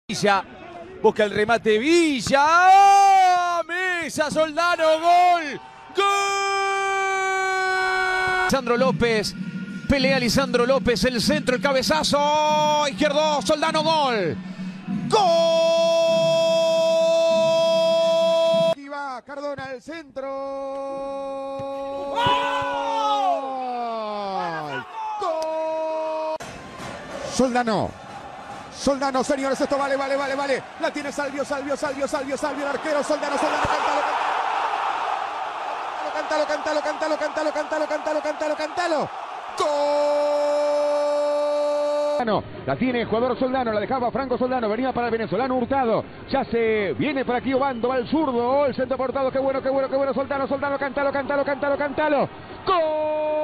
Villa, busca el remate Villa, ¡oh! Mesa, Soldano, gol, gol. Lisandro López, pelea Lisandro López, el centro, el cabezazo, izquierdo, Soldano, gol, gol. Y va Cardona al centro. ¡Gol! Soldano. Soldano, señores, esto vale. La tiene Salvio, el arquero. Soldano, cántalo. ¡Gol! La tiene el jugador Soldano, la dejaba Franco Soldano, venía para el venezolano Hurtado. Ya se viene por aquí Obando, va el zurdo, el centro portado, qué bueno, Soldano, cántalo. ¡Gol!